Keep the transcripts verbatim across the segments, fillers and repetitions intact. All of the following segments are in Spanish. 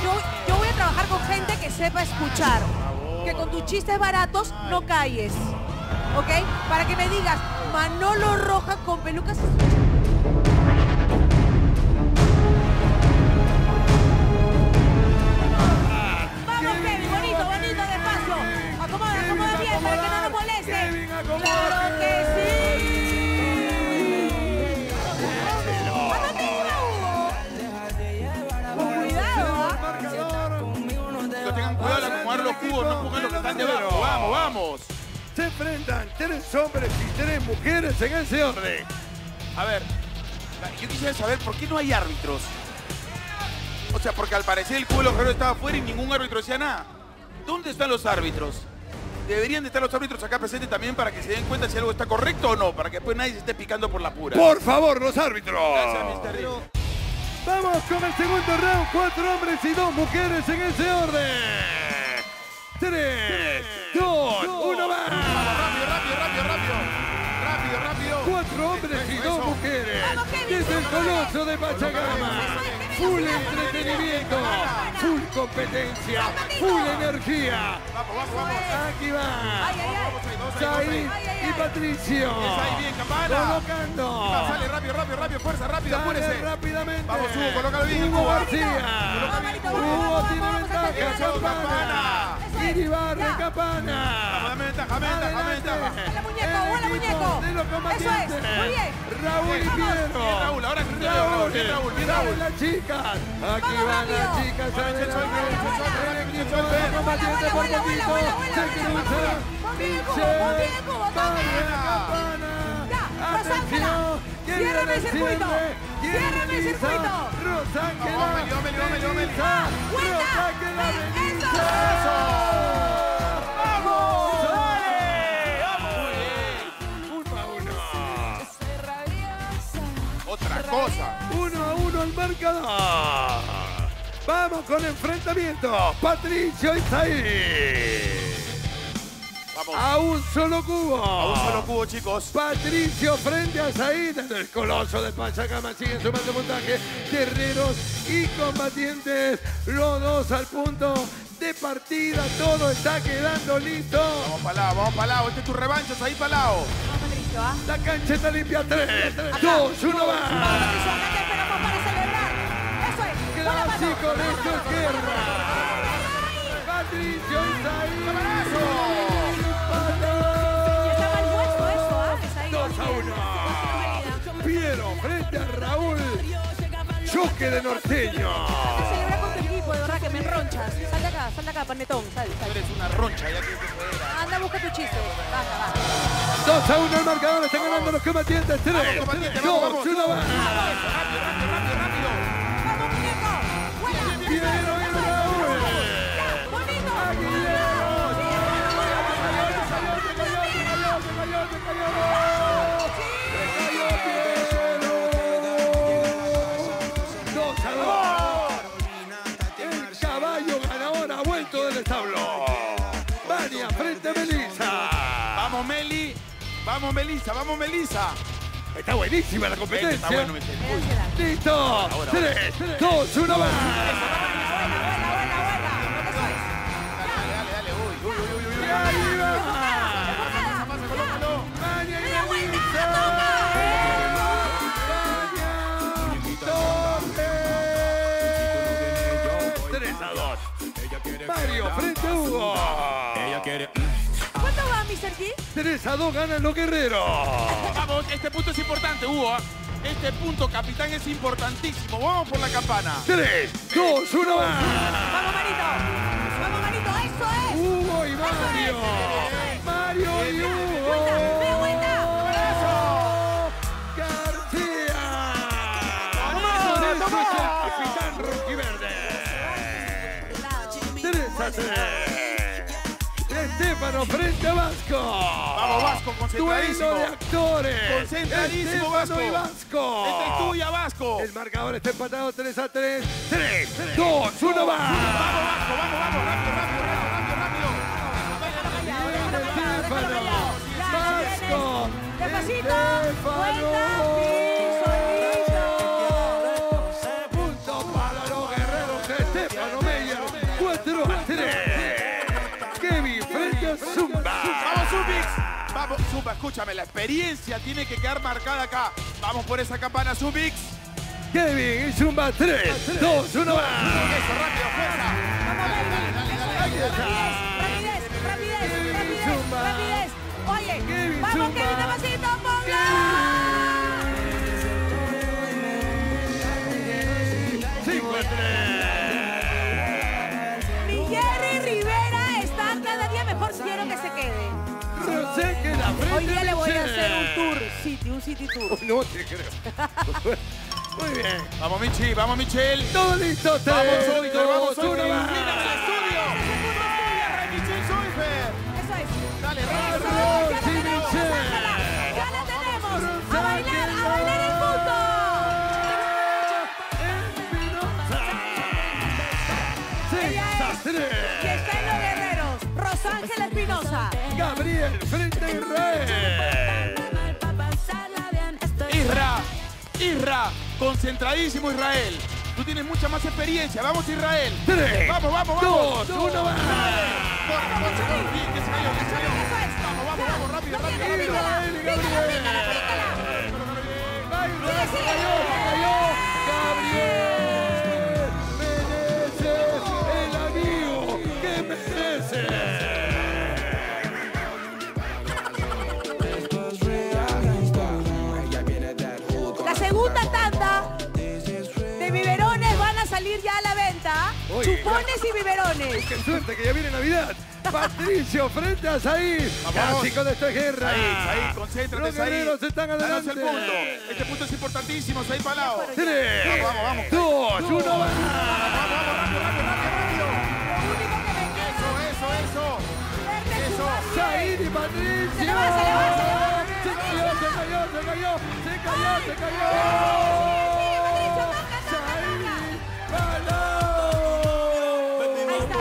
yo, yo voy a trabajar con gente que sepa escuchar. Que con tus chistes baratos no calles. ¿Ok? Para que me digas, Manolo Roja con pelucas... Vamos, Kevin, bonito, bonito, despacio. Acomoda, acomoda bien para que no nos moleste. ¡Claro que sí! ¡Mátate, Hugo! Con cuidado, ¿ah? Tengan cuidado de acomodar los cubos, no pongan los que están debajo. Vamos, vamos. Se enfrentan tres hombres y tres mujeres en ese orden. A ver, yo quisiera saber por qué no hay árbitros. O sea, porque al parecer el cubo de los guerreros estaba afuera y ningún árbitro decía nada. ¿Dónde están los árbitros? Deberían de estar los árbitros acá presentes también para que se den cuenta si algo está correcto o no, para que después nadie se esté picando por la pura. Por favor, los árbitros. Gracias, mister D. Vamos con el segundo round. Cuatro hombres y dos mujeres en ese orden. Tres, dos, uno más. Rápido, rápido, rápido, rápido. Rápido, rápido. Cuatro hombres y dos mujeres. Desde el Coloso de Pachacama. Full entretenimiento, full competencia, full energía. Vamos, vamos, vamos. Aquí va. Said y Patricio. Ahí bien, Campana. Colocando. Sale rápido, rápido, rápido. Fuerza, rápido, apúrese. Rápidamente. Vamos, Hugo, colócalo bien. Hugo García. Hugo tiene ventaja. Campana. Iribarre, Campana. Dame ventaja, dame ventaja, dame ventaja. ¡Hola, muñeco! ¡Hola, muñeco! De los Eso combatientes. es, muy bien. Raúl y Piero. Bien, Raúl, ahora sí te veo, Raúl. Bien, Raúl, bien, Raúl. Las chicas. Aquí van las chicas. Vamos, Checho, adelante. Checho, El Checho, equipo Checho, de Checho, combatientes por Vuela, vuela, poquito. vuela, vuela, Se vuela, cruzan. vuela. Ponte el cubo, ponte el cubo, toma. Campana. Ya, Rosángela. Ciérrame el circuito. Ciérrame el circuito. Rosángela. Vamos, Meli, vamos, Meli, vamos, Meli, vamos, Meli. ¡Vuelta! Rosángela ¡Eso! Melissa. ¡Vamos! Uno a uno. Otra cosa. Uno a uno al marcador. Vamos con enfrentamiento. Patricio y Said. Vamos. A un solo cubo. A un solo cubo, chicos. Patricio frente a Said en el Coloso de Pachacama. Siguen sumando montaje. Guerreros y combatientes. Los dos al punto de partida. Todo está quedando listo. Vamos para lado, vamos para lado. Este es tu revancha, ahí para lado. Vamos, Patricio, ¿ah? La cancha está limpia. Tres, dos, uno Vamos, más. Patricio, acá te esperamos para celebrar. Eso es. Clásico de esto es guerra. Patricio y Said. Está mal puesto eso, ¿ah? dos a uno. Piero frente a Raúl. Choque de norteño. Celebra con tu equipo, de verdad que me enronchas. Sal de acá, sal de acá, panetón, sal, Tú sal. eres una roncha, ya que te fuera. Anda, busca tu chiste. Baja, baja. dos a uno el marcador. Están ganando los combatientes. tres, combatientes, dos, vamos, uno más. Rápido, rápido, rápido, rápido. ¡Vamos, muñeco! ¡Buena! Piero y Raúl. ¡Bonito! dos a dos. El caballo ganador ha vuelto del establo. Vania frente a Melissa. Vamos, Meli. Vamos, Melissa, vamos, Melissa. Está buenísima la competencia. Está bueno, mi gente. Listo. tres, dos, uno más. Dale, dale, dale. Uy, uy, uy, uy, uy. Y ahí va. Pasa, colócalo. Vania y ¡Mira, vuelta, Melissa. toma! Vania. tres a dos. Mario frente a Hugo. ¿Cuánto va, mister G? tres a dos ganan los guerreros. Vamos, este punto es importante, Hugo. Este punto, capitán, es importantísimo. Vamos por la campana. tres, dos, uno más. ¡Vamos, Marito! ¡Vamos, Marito! ¡Eso es! Hugo y Mario. Mario y Hugo. ¡Vuelta! ¡Ve vuelta! García. ¡Vamos! Eso es el capitán rojiverde. tres a tres. Estefano frente a Vasco. Vamos, Vasco, concentradísimo. Duelo de actores. Concentradísimo, Vasco. Estefano y Vasco. Esta es tuya, Vasco. El marcador está empatado tres a tres. tres, dos, uno más. Vamos, Vasco, vamos, vamos. Rápido, rápido, rápido, rápido, rápido. Estefano. Vasco. Despacito. Estefano. Vuelta. Piso, listo. Punto para los guerreros de Estefano Meyer. cuatro a tres. Kevin frente a Zumba. Vamos, Zumbix. Vamos, Zumba, escúchame, la experiencia tiene que quedar marcada acá. Vamos por esa campana, Zumbix. Kevin y Zumba, tres, dos, uno más. Eso, rápido, fuerza. Vamos, baby. Dale, dale, dale, Rapidez, rapidez, rapidez, Kevin rapidez, Zumba. rapidez. Oye, Kevin vamos, Zumba. Kevin, despacito, ponga. cinco a tres. Mi Jerry Rivera está cada día mejor. Quiero que se quede. Rosé que la frente. Hoy día le voy a Michelle. hacer un tour, city, un city tour. Oh, no te creo. Muy bien. Vamos, Michi, vamos, Michelle. Todo listo. tres, Vamos, Soifer, vamos, dos, uno Soifer. más. Mira al estudio. Rey Michelle Soifer. Eso es. Dale, Eso, rápido. ya la Sí, tenemos, Michelle. Rosángela. Ya la tenemos. A bailar, a bailar el mundo. Ella es, y está en los guerreros. Rosángela Espinosa. Gabriel frente a Israel. Isra, Isra, concentradísimo Israel. Tú tienes mucha más experiencia. Vamos, Israel. Tres, Vamos, vamos, dos, vamos. uno más. Corre, corre, corre. Bien, que se cayó, que se cayó. Eso es. Vamos, vamos, vamos, rápido, Lo rápido, tiene, rápido. Israel y Pícala, Gabriel. pícala, pícala. Va Israel, se cayó, se cayó. Gabriel merece el amigo que merece. La segunda tanda de biberones van a salir ya a la venta. Oye, Chupones y biberones. ¡Qué suerte que ya viene Navidad! Patricio frente a Said. Vamos. Casi con esta guerra. Ahí, ahí, concéntrate, Los guerreros ahí. están Danos adelante. el punto. Este punto es importantísimo, ahí palado. Tres, Vamos, vamos, vamos. dos, uno más. Vamos, vamos, rápido, rápido, rápido, rápido. Eso, eso, eso. Eso. Said y Patricio. Se le va, se le va, se le va. Se cayó, se cayó, se cayó. Se cayó, se cayó. Said ganó. Ahí está.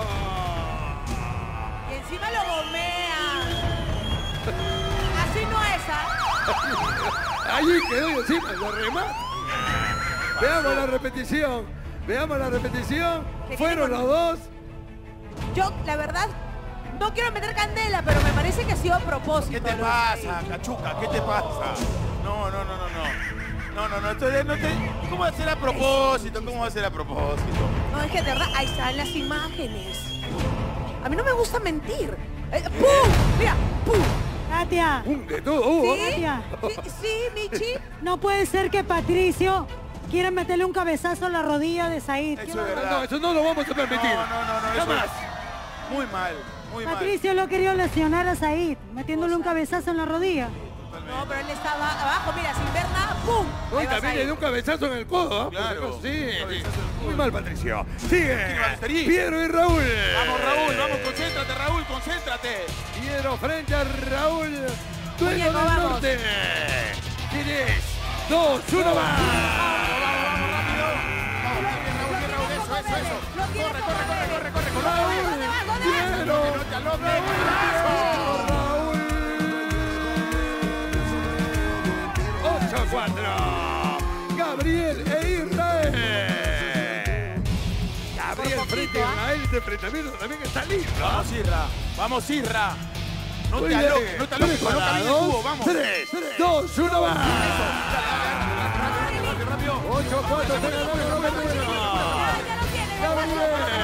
Y encima lo gomean. Así no es, ¿ah? Allí quedó y encima lo remata. Veamos la repetición. Veamos la repetición. Que Fueron tiene los dos. Yo, la verdad, no quiero meter candela, pero me parece que ha sido a propósito. ¿Qué te lo- pasa, Cachuca? ¿Qué te pasa? No, no, no, no, no. No, no, no, esto es- no te... ¿Cómo va a ser a propósito? ¿Cómo va a ser a propósito? No, es que de verdad, ahí están las imágenes. A mí no me gusta mentir. Eh, ¡Pum! Mira, ¡pum! Katia, Un de todo. hubo. ¿Sí? Katia. Sí, sí, Michi. no puede ser que Patricio quiera meterle un cabezazo a la rodilla de Said. Eso ¿Qué es va- verdad. No, eso no lo vamos a permitir. No, no, no, no, eso Jamás. es muy mal, muy mal. Patricio lo quería lesionar a Said, metiéndole un cabezazo en la rodilla. No, pero él estaba abajo, mira, sin ver nada, ¡pum! No, y Ahí va también Said. le dio un cabezazo en el codo. ¿ah? Claro. Por si acaso, Sí, Un sí. cabezazo en el Muy codo. mal, Patricio. Sigue. ¿Quién va a estar? Piero y Raúl. Vamos, Raúl, vamos, concéntrate, Raúl, concéntrate. Piero frente a Raúl. Duelo Muñeco, del vamos. norte. Tres, dos, uno más. Vamos, vamos, vamos, rápido. Vamos, bien, bien, Raúl, bien, Raúl, eso, eso, eso. Lo tiene Corre, como corre, corre, bebé. corre, corre, corre. Raúl. ¿Dónde vas? ¿Dónde vas? Piero. No te aloques, Raúl. golazo. ocho a cuatro. Gabriel e Israel. Gabriel Por frente poquito, a ¿ah? Israel. Este enfrentamiento también está lindo. ¿ah? Vamos, Isra. Vamos, Isra. No Muy te bien. aloques, no te aloques, coloca bien el cubo, vamos. Tres, dos, uno más. Rápido, rápido. ocho a cuatro. Ya, ya lo tiene, Gabriel.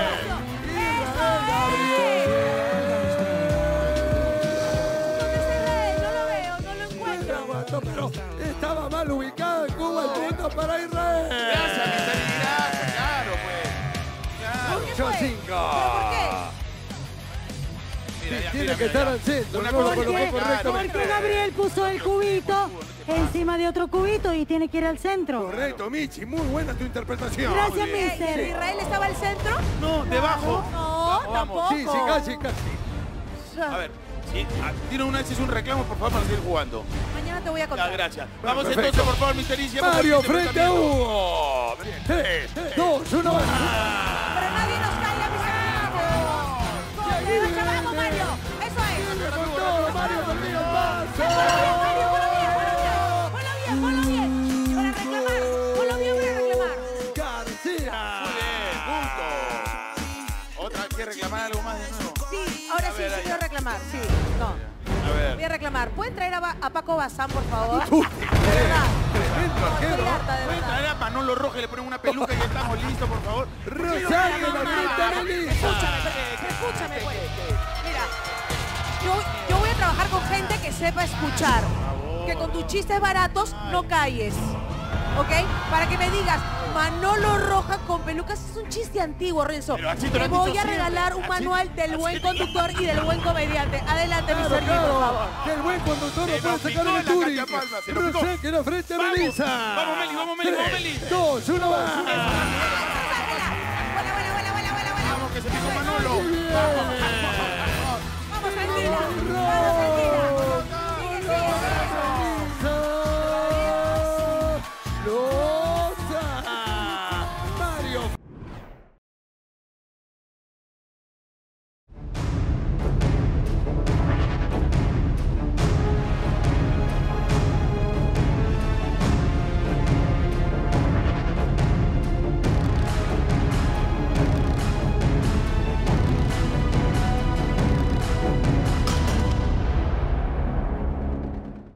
¿Dónde se ve? No lo veo, no lo encuentro. Aguantó, pero estaba mal ubicado el cubo. El punto para Israel. Gracias, mi Tari, gracias, claro, pues. Claro. ocho a cinco. ¿Pero por qué? Mira, ya, Tiene mira, que mira, estar ya. al centro. Una No lo cosa colocó que- Porque, correctamente. porque Gabriel puso el cubito encima de otro cubito y tiene que ir al centro. Correcto, Michi. Muy buena tu interpretación. Gracias, bien. ¿Y mister. Israel estaba al centro? No, debajo. No, Vamos, tampoco. Sí, sí, casi, casi. A ver, sí, ah, tira una vez es un reclamo, por favor, para seguir jugando. Mañana te voy a Ya, contar. gracias. Vamos perfecto. entonces, por favor, mister Easy. vamos Mario al siguiente frente a enfrentamiento. Hugo. Tres, dos, uno más. Pero nadie nos calla, mis amigos. ¡Corre, vamos, Mario! ¡Eso es! Con todo, Mario perdió el paso. Mario, ponlo bien, ponlo bien, ponlo bien. Para reclamar, ponlo bien para reclamar. García. Muy bien, punto. que reclamar algo más de nuevo. Sí, ahora A sí, ver, sí ahí. voy a reclamar, sí. No. A Voy a ver. reclamar. ¿Pueden traer a, Ba- a Paco Bazán, por favor? Uf, De verdad. Tremendo No, arquero. estoy harta, de Pueden verdad. traer a Manolo Roja y le ponen una peluca y ya estamos listos, por favor. Rosario, la grita Melissa. Escúchame, pero- escúchame, pues. Mira, yo, yo voy a trabajar con gente que sepa escuchar. Que con tus chistes baratos no calles. ¿Ok? Para que me digas, Manolo Roja con pelucas es un chiste antiguo, Renzo. Pero así te lo Te han voy dicho a regalar un siempre. Así- manual del así buen te- conductor y del buen comediante. Adelante, mi Claro, Sergio, por claro, favor. que el buen conductor Se lo puede nos sacar picó en el la Turing. cachapalma, se nos picó. Rosé que la frente a Vamos, Melissa. vamos, Meli, vamos, Meli, vamos, Meli. Dos, uno más.